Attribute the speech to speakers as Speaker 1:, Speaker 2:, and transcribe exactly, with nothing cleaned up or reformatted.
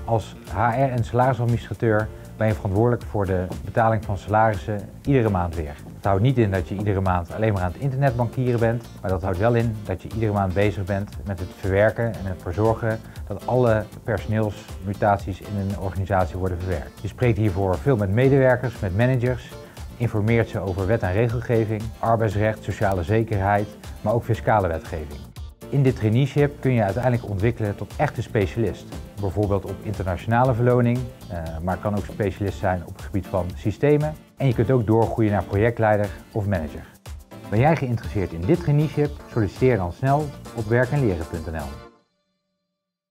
Speaker 1: Als H R en salarisadministrateur ben je verantwoordelijk voor de betaling van salarissen iedere maand weer. Het houdt niet in dat je iedere maand alleen maar aan het internet bankieren bent, maar dat houdt wel in dat je iedere maand bezig bent met het verwerken en ervoor zorgen dat alle personeelsmutaties in een organisatie worden verwerkt. Je spreekt hiervoor veel met medewerkers, met managers, informeert ze over wet en regelgeving, arbeidsrecht, sociale zekerheid, maar ook fiscale wetgeving. In dit traineeship kun je uiteindelijk ontwikkelen tot echte specialist. Bijvoorbeeld op internationale verloning, maar kan ook specialist zijn op het gebied van systemen. En je kunt ook doorgroeien naar projectleider of manager. Ben jij geïnteresseerd in dit traineeship? Solliciteer dan snel op werk en leren punt n l.